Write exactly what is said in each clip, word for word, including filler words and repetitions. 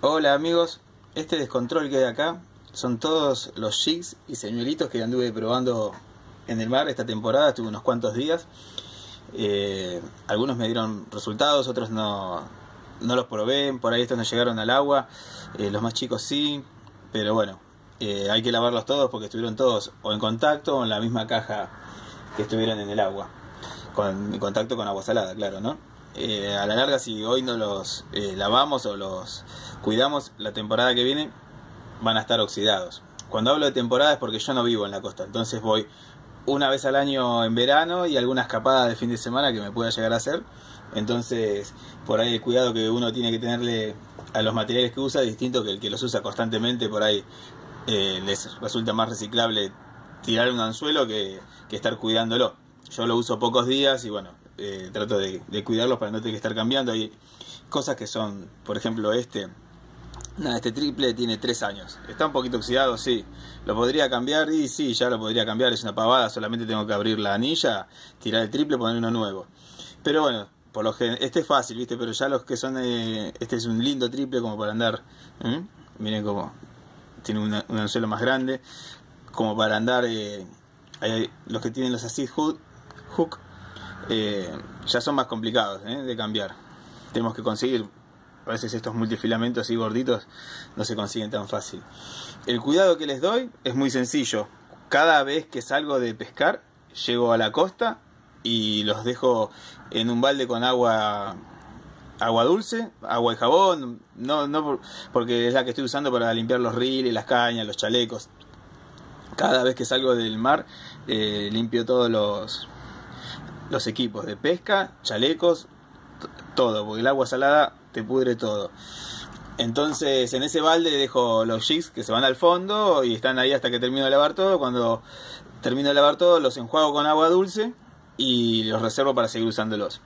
Hola amigos, este descontrol que hay acá son todos los jigs y señuelitos que anduve probando en el mar esta temporada. Estuve unos cuantos días, eh, algunos me dieron resultados, otros no, no los probé, por ahí estos no llegaron al agua, eh, los más chicos sí, pero bueno, eh, hay que lavarlos todos porque estuvieron todos o en contacto o en la misma caja que estuvieron en el agua, con, en contacto con agua salada, claro, ¿no? Eh, a la larga, si hoy no los eh, lavamos o los cuidamos, la temporada que viene van a estar oxidados. Cuando hablo de temporada es porque yo no vivo en la costa, entonces voy una vez al año en verano y alguna escapada de fin de semana que me pueda llegar a hacer. Entonces por ahí el cuidado que uno tiene que tenerle a los materiales que usa es distinto que el que los usa constantemente. Por ahí eh, les resulta más reciclable tirar un anzuelo que, que estar cuidándolo. Yo lo uso pocos días y bueno, eh, trato de, de cuidarlos para no tener que estar cambiando. Hay cosas que son, por ejemplo este Nada, este triple tiene tres años. Está un poquito oxidado, sí. ¿Lo podría cambiar? Y sí, ya lo podría cambiar. Es una pavada, solamente tengo que abrir la anilla, tirar el triple y poner uno nuevo. Pero bueno, por lo que este es fácil, ¿viste? Pero ya los que son... Eh, este es un lindo triple como para andar... ¿eh? Miren cómo tiene una, un anzuelo más grande. Como para andar... Eh, hay, los que tienen los assist hook, hook eh, ya son más complicados ¿eh? de cambiar. Tenemos que conseguir... A veces estos multifilamentos así gorditos no se consiguen tan fácil. El cuidado que les doy es muy sencillo. Cada vez que salgo de pescar, llego a la costa y los dejo en un balde con agua agua dulce, agua y jabón. No, no porque es la que estoy usando para limpiar los riles, las cañas, los chalecos. Cada vez que salgo del mar, eh, limpio todos los, los equipos de pesca, chalecos, todo, porque el agua salada te pudre todo. Entonces en ese balde dejo los jigs que se van al fondo y están ahí hasta que termino de lavar todo. Cuando termino de lavar todo los enjuago con agua dulce y los reservo para seguir usándolos.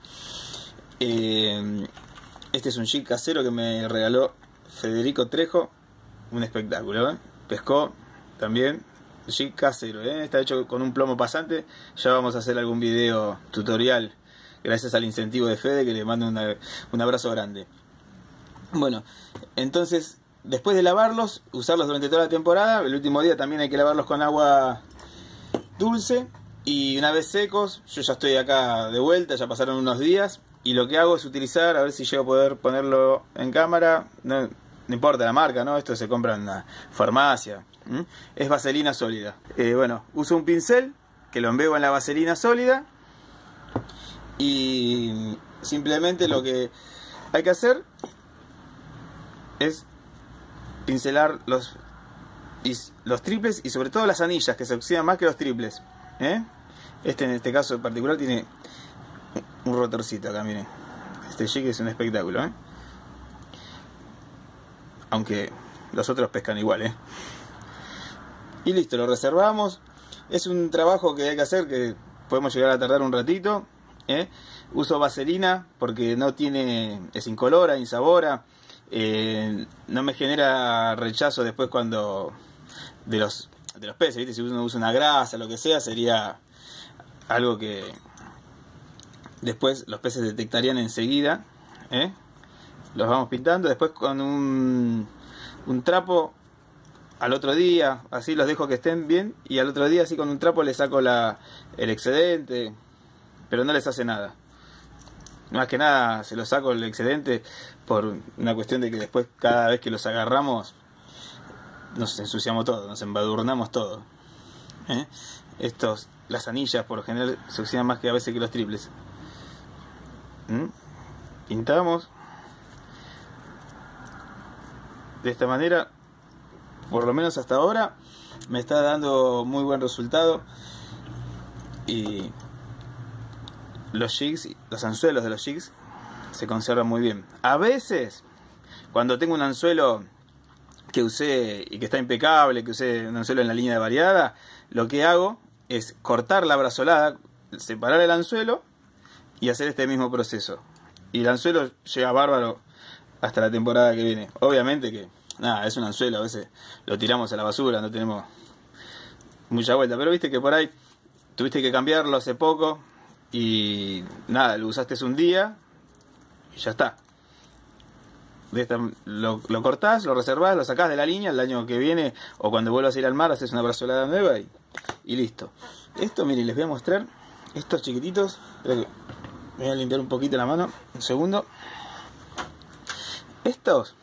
Eh, este es un jig casero que me regaló Federico Trejo, un espectáculo, ¿eh? Pescó también, jig casero, ¿eh? Está hecho con un plomo pasante. Ya vamos a hacer algún video tutorial gracias al incentivo de Fede, que le mando una, un abrazo grande. Bueno, entonces después de lavarlos, usarlos durante toda la temporada, el último día también hay que lavarlos con agua dulce. Y una vez secos, yo ya estoy acá de vuelta, ya pasaron unos días. Y lo que hago es utilizar, a ver si llego a poder ponerlo en cámara, no, no importa la marca, ¿no? Esto se compra en una farmacia. ¿Mm? Es vaselina sólida. Eh, bueno, uso un pincel que lo embebo en la vaselina sólida. Y simplemente lo que hay que hacer es pincelar los, los triples y sobre todo las anillas, que se oxidan más que los triples, ¿eh? Este en este caso en particular tiene un rotorcito acá, miren. Este jig es un espectáculo, ¿eh? Aunque los otros pescan igual, ¿eh? Y listo, lo reservamos. Es un trabajo que hay que hacer, que podemos llegar a tardar un ratito. ¿Eh? Uso vaselina porque no tiene, es incolora, insabora, eh, no me genera rechazo después cuando de los de los peces, ¿viste? Si uno usa una grasa, lo que sea, sería algo que después los peces detectarían enseguida, ¿eh? Los vamos pintando, después con un, un trapo al otro día, así los dejo que estén bien, y al otro día así con un trapo les saco la, el excedente. Pero no les hace nada. Más que nada se los saco el excedente por una cuestión de que después cada vez que los agarramos nos ensuciamos todo, nos embadurnamos todo. ¿Eh? Estos, las anillas por lo general se oxidan más que a veces que los triples. ¿Mm? Pintamos de esta manera, por lo menos hasta ahora me está dando muy buen resultado. Y los jigs, los anzuelos de los jigs se conservan muy bien. A veces, cuando tengo un anzuelo que usé y que está impecable, que usé un anzuelo en la línea de variada, lo que hago es cortar la brazolada, separar el anzuelo y hacer este mismo proceso. Y el anzuelo llega bárbaro hasta la temporada que viene. Obviamente que, nada, es un anzuelo, a veces lo tiramos a la basura, no tenemos mucha vuelta. Pero viste que por ahí tuviste que cambiarlo hace poco. Y nada, lo usaste un día y ya está. de esta, lo, lo cortás, lo reservás, lo sacás de la línea el año que viene, o cuando vuelvas a ir al mar haces una brazolada nueva y, y listo. Esto, miren, les voy a mostrar estos chiquititos. Espera que me voy a limpiar un poquito la mano, un segundo. Estos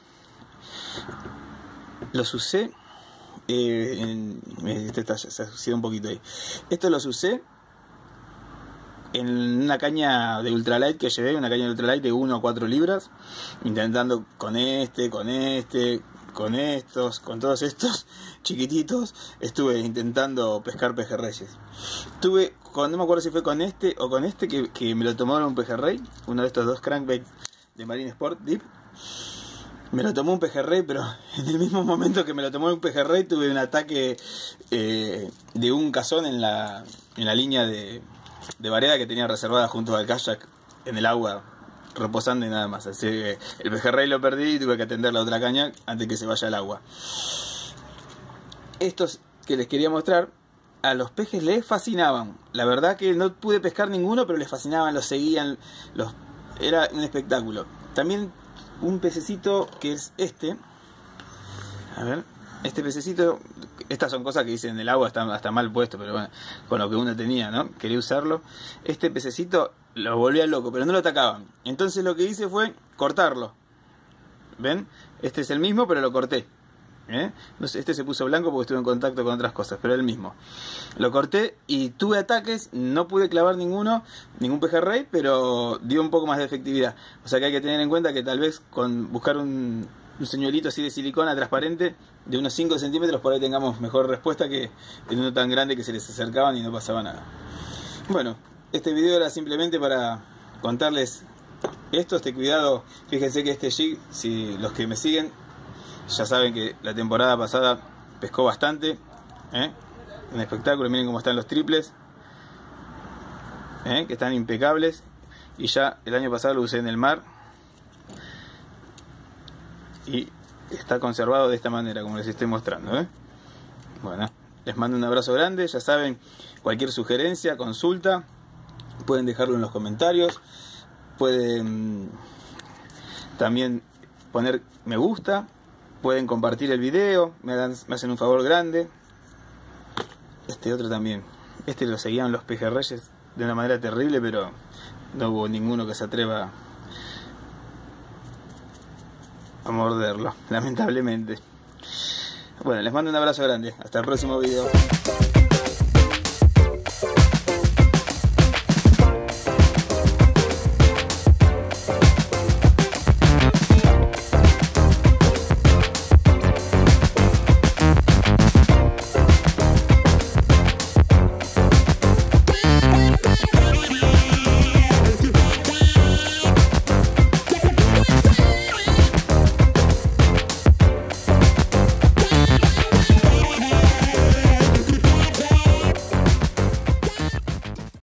los usé eh, en, este está, se ha sucedido un poquito ahí. Estos los usé en una caña de ultralight que llevé, una caña de ultralight de uno a cuatro libras, intentando con este, con este, con estos, con todos estos chiquititos, estuve intentando pescar pejerreyes. Tuve, con, no me acuerdo si fue con este o con este, que, que me lo tomaron un pejerrey, uno de estos dos crankbait de Marine Sport Deep. Me lo tomó un pejerrey, pero en el mismo momento que me lo tomó un pejerrey tuve un ataque eh, de un cazón en la, en la línea de, de vareda que tenía reservada junto al kayak en el agua, reposando y nada más. Así que el pejerrey lo perdí y tuve que atender la otra caña antes que se vaya al agua. Estos que les quería mostrar, a los pejes les fascinaban. La verdad que no pude pescar ninguno, pero les fascinaban, los seguían, los... era un espectáculo. También un pececito que es este, a ver, este pececito, estas son cosas que dicen en el agua, está, está mal puesto, pero bueno, con lo que uno tenía, ¿no? Quería usarlo. Este pececito lo volvía loco, pero no lo atacaban. Entonces lo que hice fue cortarlo. ¿Ven? Este es el mismo, pero lo corté. ¿Eh? No sé, este se puso blanco porque estuve en contacto con otras cosas, pero el mismo. Lo corté y tuve ataques, no pude clavar ninguno, ningún pejerrey, pero dio un poco más de efectividad. O sea que hay que tener en cuenta que tal vez con buscar un, un señuelito así de silicona transparente de unos cinco centímetros, por ahí tengamos mejor respuesta que en uno tan grande que se les acercaban y no pasaba nada. Bueno, este video era simplemente para contarles esto, este cuidado. Fíjense que este jig, si los que me siguen ya saben que la temporada pasada pescó bastante, ¿eh? Un espectáculo. Miren cómo están los triples, ¿eh? Que están impecables. Y ya el año pasado lo usé en el mar y está conservado de esta manera, como les estoy mostrando, ¿eh? Bueno, les mando un abrazo grande. Ya saben, cualquier sugerencia, consulta, pueden dejarlo en los comentarios. Pueden también poner me gusta. Pueden compartir el video, me, dan, me hacen un favor grande. Este otro también. Este lo seguían los pejerreyes de una manera terrible, pero no hubo ninguno que se atreva a morderlo, lamentablemente. Bueno, les mando un abrazo grande. Hasta el próximo video.